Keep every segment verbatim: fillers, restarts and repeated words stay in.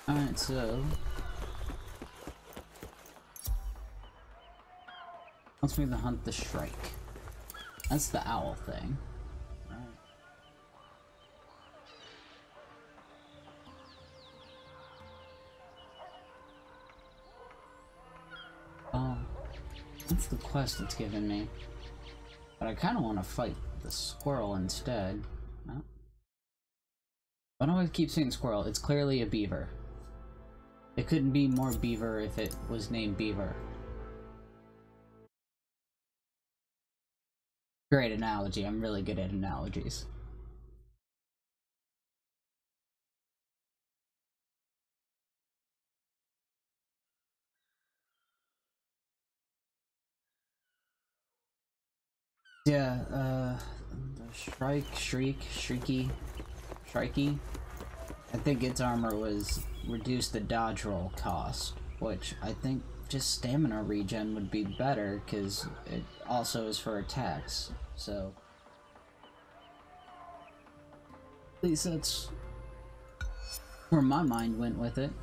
Alright, so wants me to hunt the Shrike. That's the owl thing. Right. Oh, that's the quest it's given me. But I kind of want to fight the squirrel instead. Oh. Why do I keep saying squirrel? It's clearly a beaver. It couldn't be more beaver if it was named Beaver. Great analogy. I'm really good at analogies. Yeah, uh, the Shrike, Shriek, Shrieky, Shrikey. I think its armor was reduced the dodge roll cost, which I think just stamina regen would be better, because it also is for attacks, so... At least that's where my mind went with it.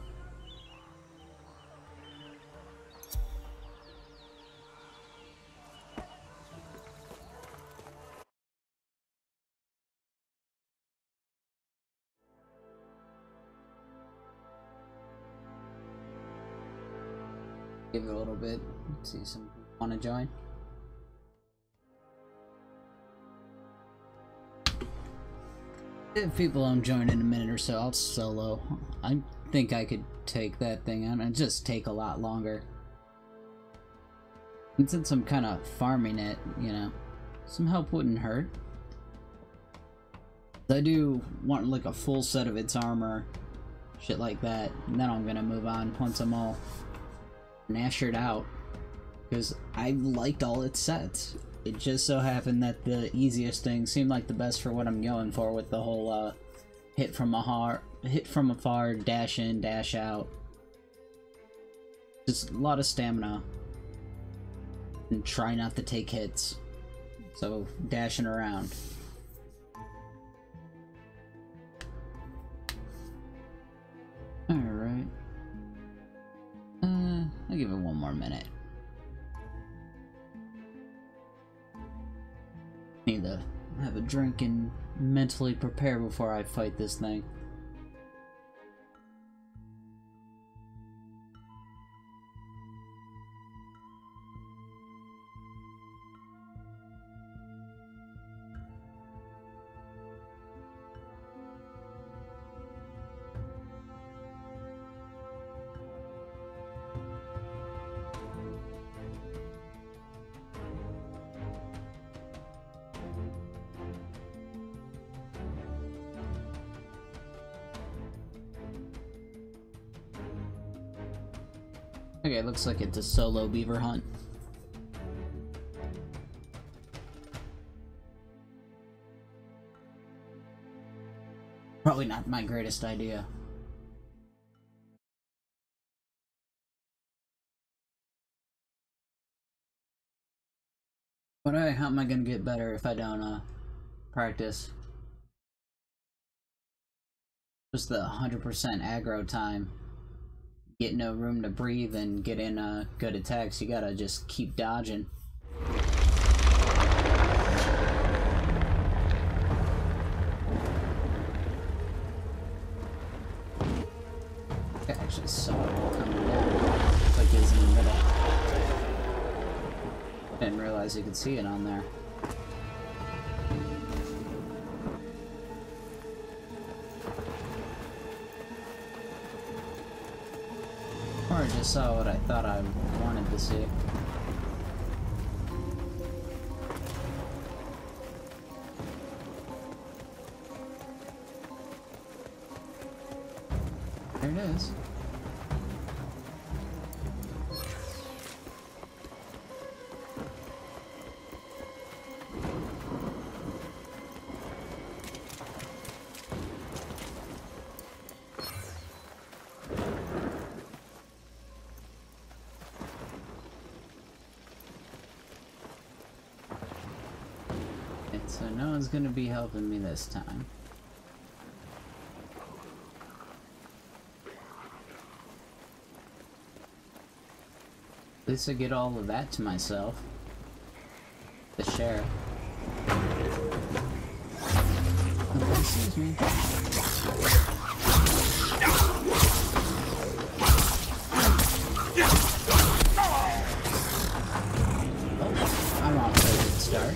Give it a little bit. Let's see, some people want to join. If people don't join in a minute or so, I'll solo. I think I could take that thing out and just take a lot longer. And since I'm kind of farming it, you know, some help wouldn't hurt. I do want like a full set of its armor, shit like that, and then I'm gonna move on once I'm all nashered out, because I liked all its sets. It just so happened that the easiest thing seemed like the best for what I'm going for, with the whole uh, hit from a har hit from afar, dash in, dash out. Just a lot of stamina, and try not to take hits. So dashing around. All right. Uh, I'll give it one more minute. Need to have a drink and mentally prepare before I fight this thing. Okay, looks like it's a solo beaver hunt. Probably not my greatest idea. But hey, how am I gonna get better if I don't uh, practice? Just the one hundred percent aggro time. Get no room to breathe and get in uh, good attacks. You gotta just keep dodging. I actually saw it coming down. It's like it was in the middle. Didn't realize you could see it on there. Or I just saw what I thought I wanted to see. There it is. So no one's gonna be helping me this time. At least I get all of that to myself. The sheriff. Oh, excuse me. Oh, I'm off to a good start.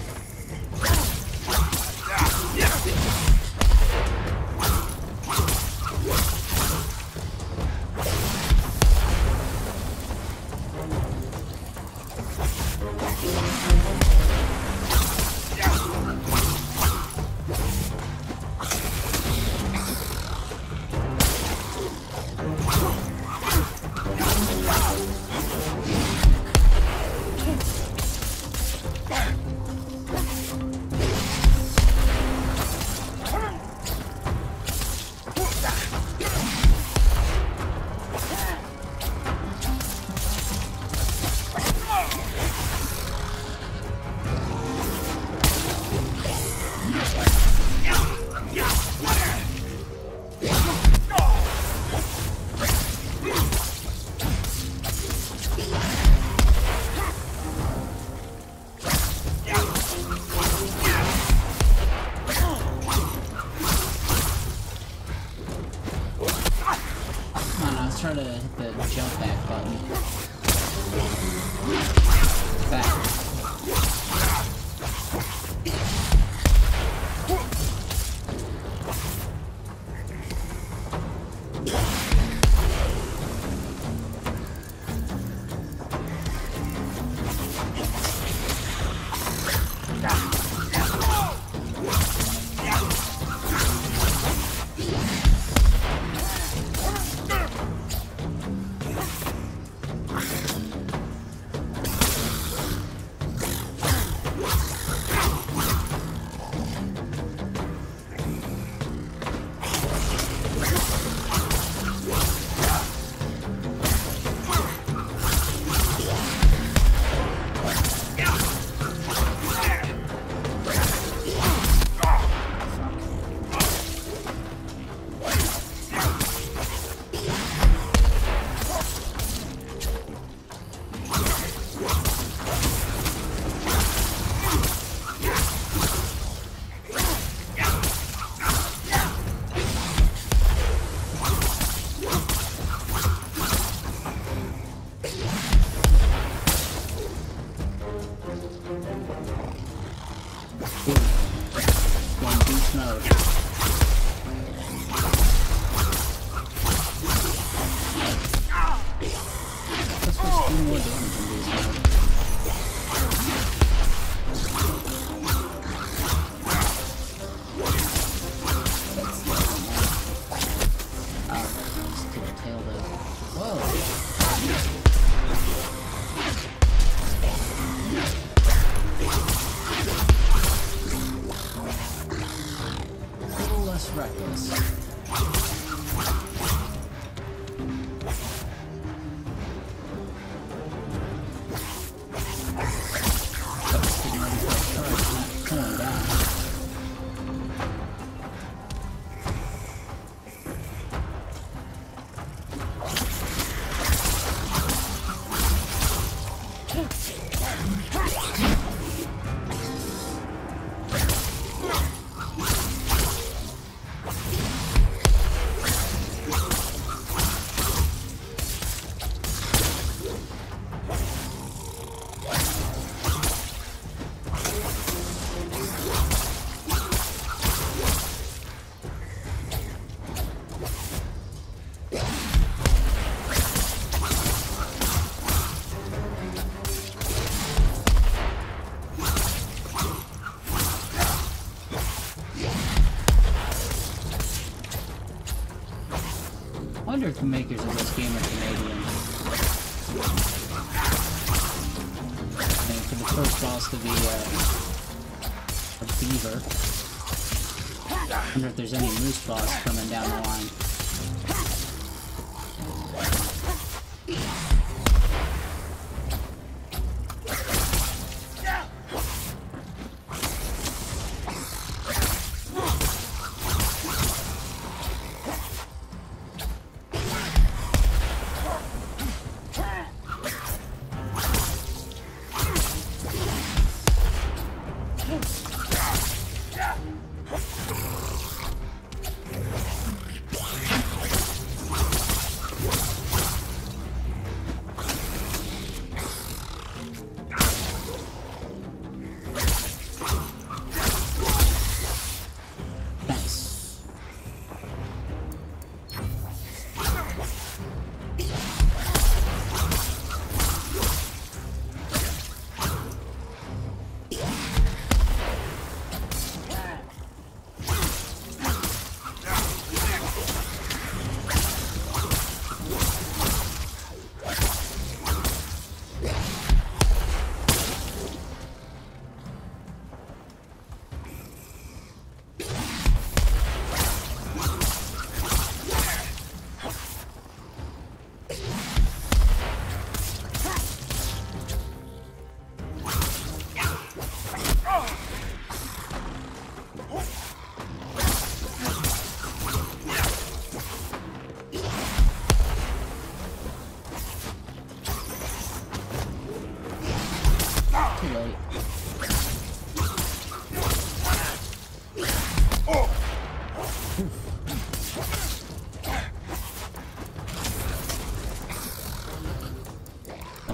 Try to hit the jump back button. Back. I wonder if the makers of this game are Canadian. I think for the first boss to be uh, a beaver. I wonder if there's any moose boss coming down the line.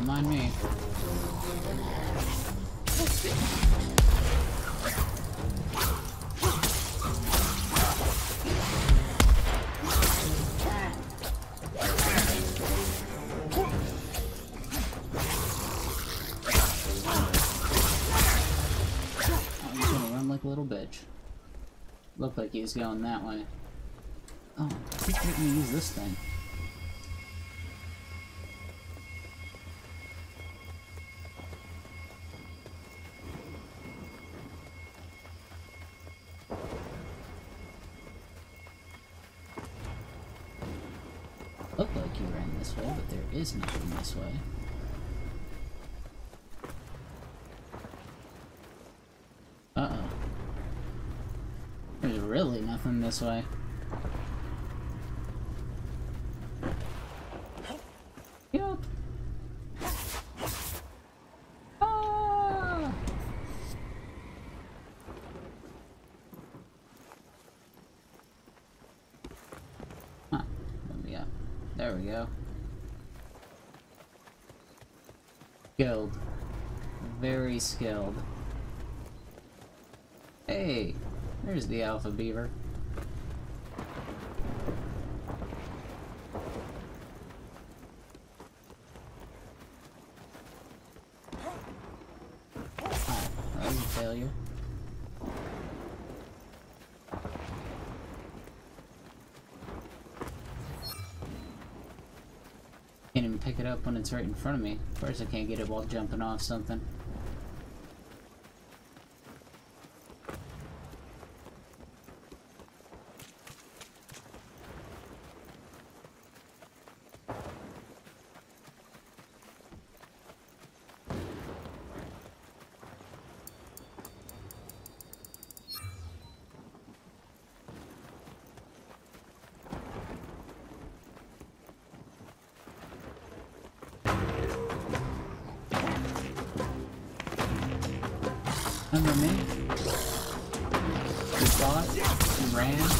mind me. Little bitch. Looked like he was going that way. Oh, keep making me use this thing. Looked like he ran this way, but there is nothing this way. Uh-oh. There's really nothing this way. Yup. Ah! Huh. What do we got? There we go. Skilled. Very skilled. Hey! There's the alpha beaver. Oh, that was a failure. Can't even pick it up when it's right in front of me. Of course I can't get it while jumping off something. Remember me? We fought and ran.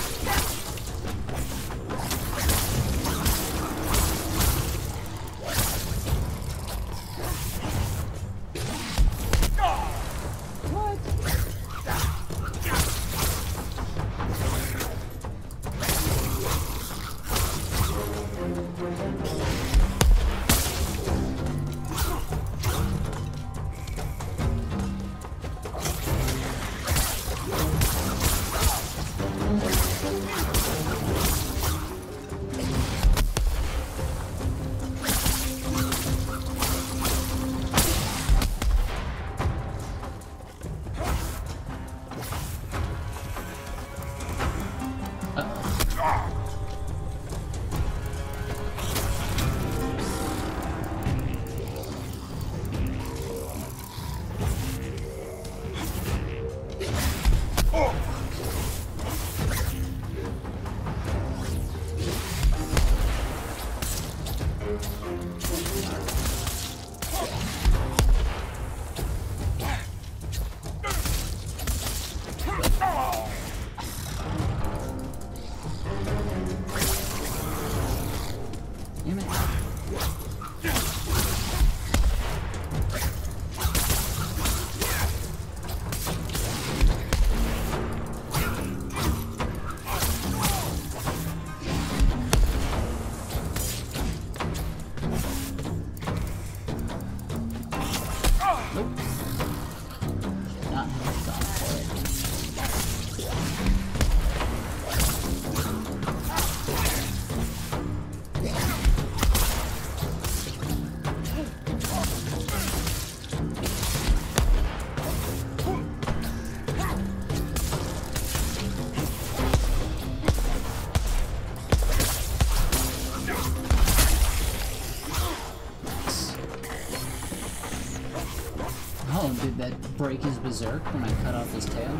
Did that break his berserk when I cut off his tail?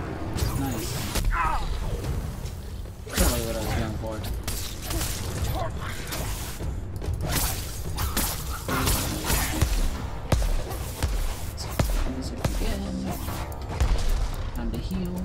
Nice. Totally what I was going for. Berserk again. Time to heal.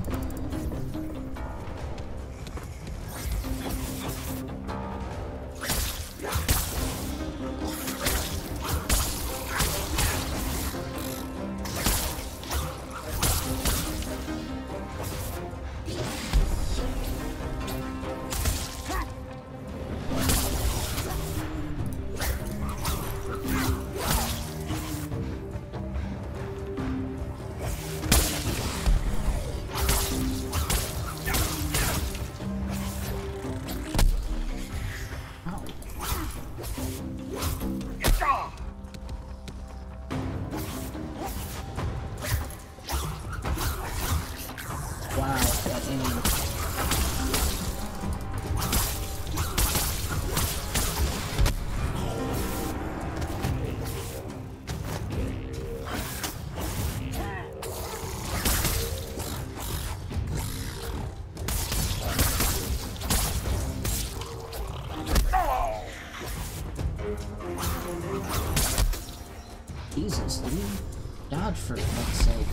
Jesus, dude. Dodge for fuck's sake.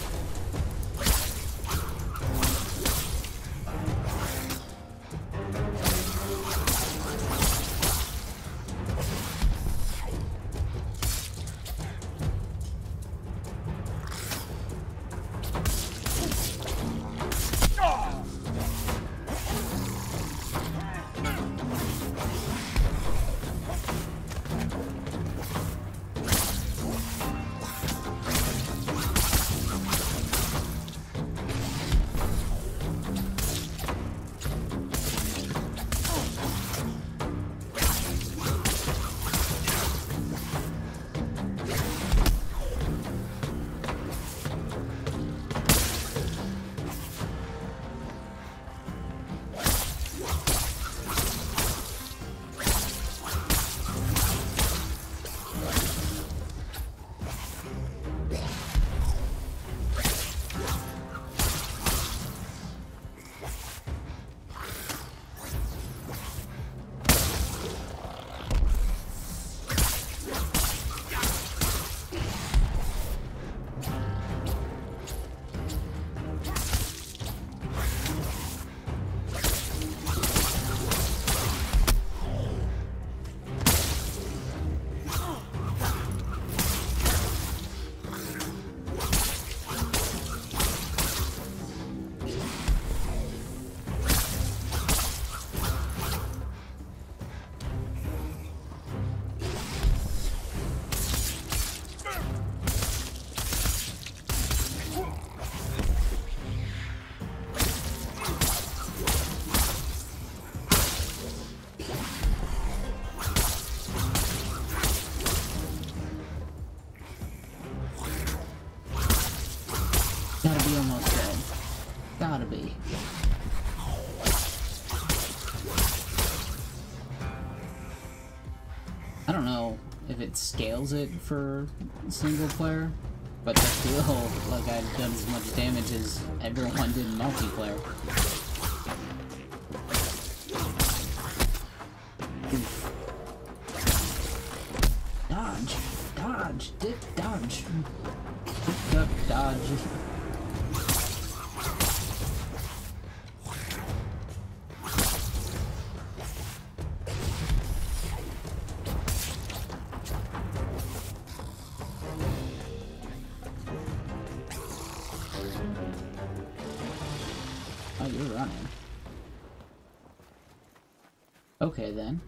Gotta be almost dead. Gotta be. I don't know if it scales it for single player, but I feel like I've done as much damage as everyone did in multiplayer. Oof. Dodge! Dodge! Dip! Dodge! Dip, duck, dodge. Oh, you're running. Okay, then.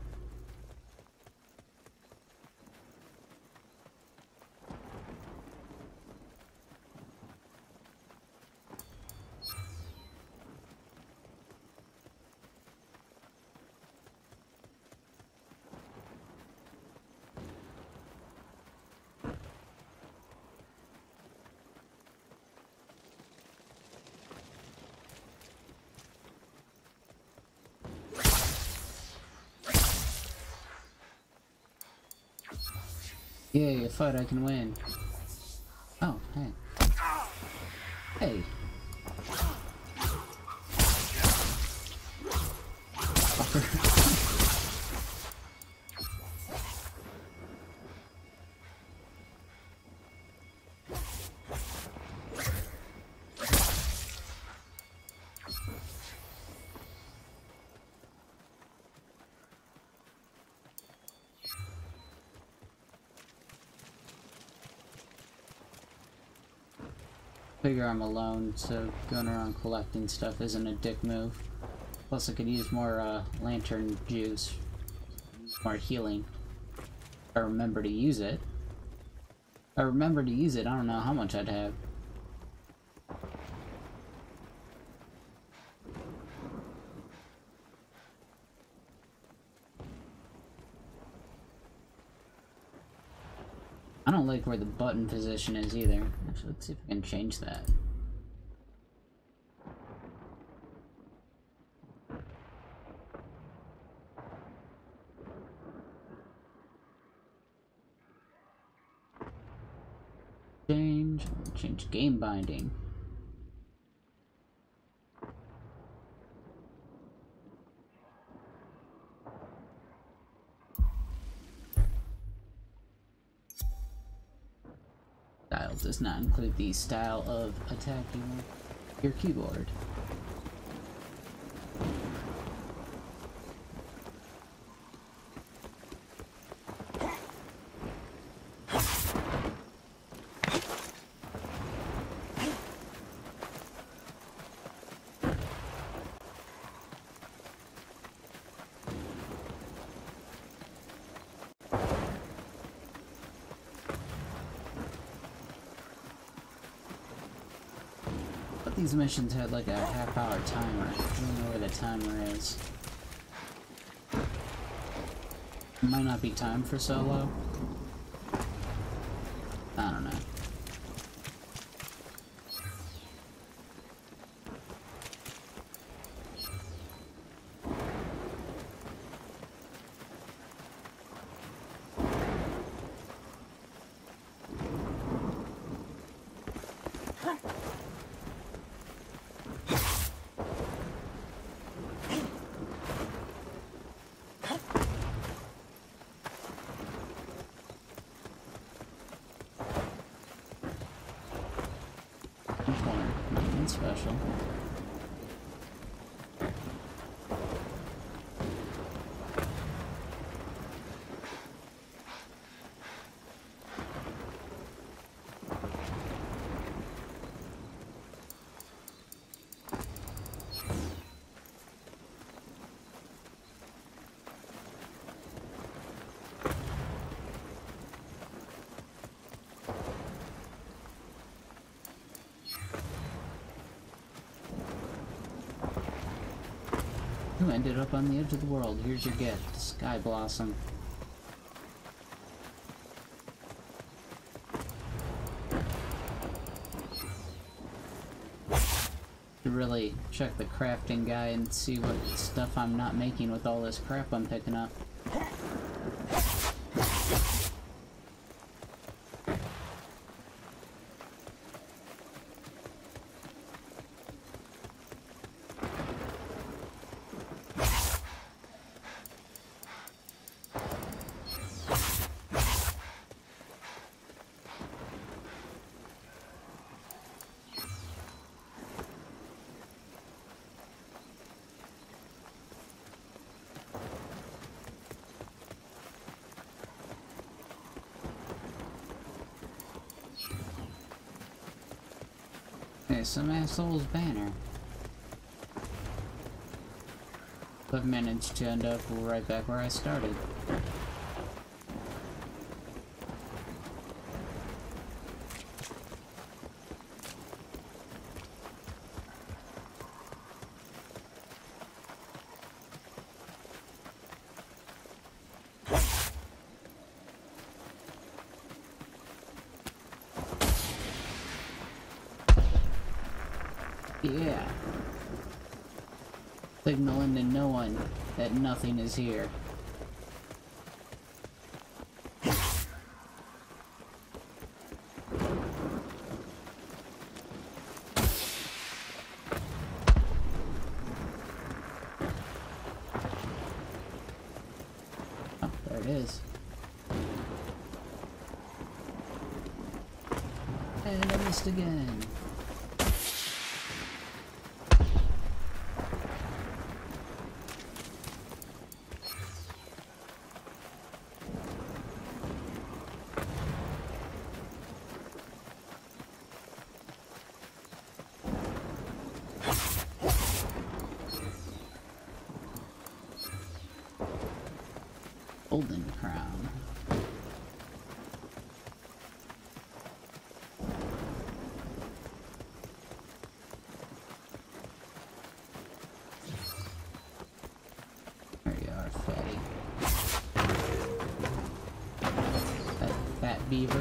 Yay, a fight I can win. Oh, hey. Hey. Fucker. Figure I'm alone, so going around collecting stuff isn't a dick move. Plus I could use more uh, lantern juice. More healing. If I remember to use it. If I remember to use it, I don't know how much I'd have. I don't like where the button position is either. Actually, let's see if I can change that. Change, change game binding. build does not include the style of attacking your keyboard. These missions had like a half hour timer. I don't know where the timer is. It might not be time for solo. I don't know. Nothing special. You ended up on the edge of the world. Here's your gift, Sky Blossom. To really check the crafting guy and see what stuff I'm not making with all this crap I'm picking up. Okay, some asshole's banner. I've managed to end up right back where I started. Yeah. Signaling to no one that nothing is here. Oh, there it is. And I missed again. Golden crown. There you are, fatty. That fat beaver.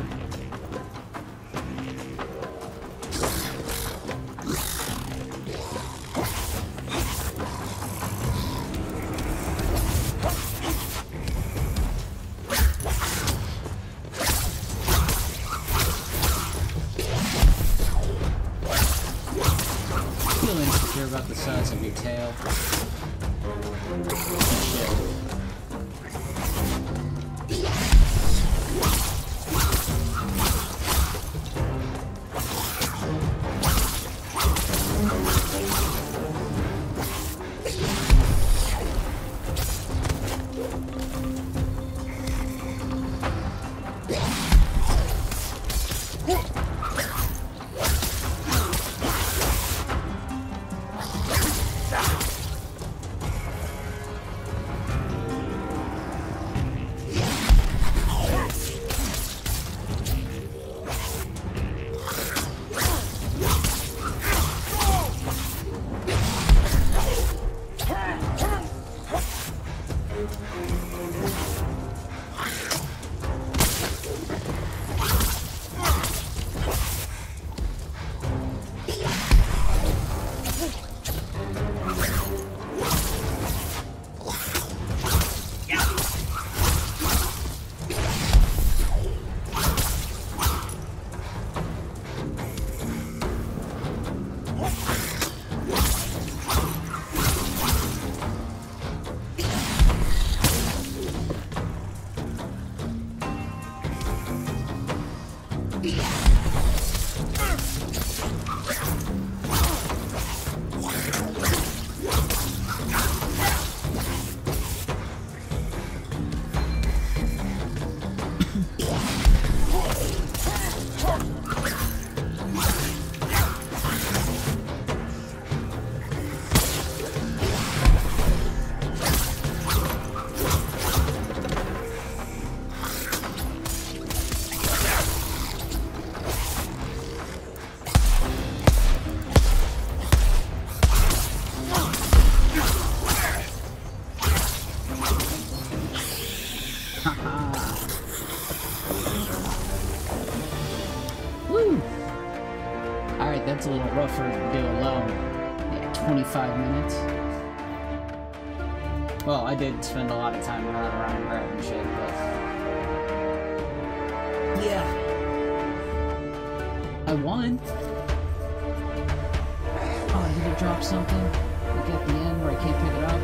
About the size of your tail. Woo! Alright, that's a little rougher to do alone. Yeah, twenty-five minutes. Well, I did spend a lot of time running around grabbing shit, but... yeah. I won. Oh, did it drop something? Like at the end where I can't pick it up?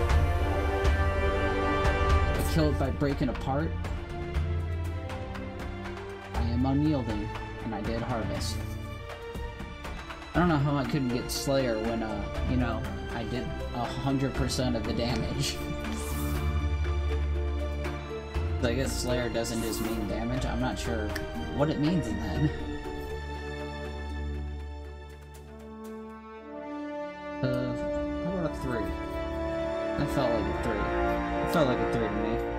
I kill it by breaking apart? I am unyielding, and I did harvest. I don't know how I couldn't get Slayer when, uh, you know, I did a hundred percent of the damage. I guess Slayer doesn't just mean damage. I'm not sure what it means in that. Uh, how about a three? That felt like a three. It felt like a three to me.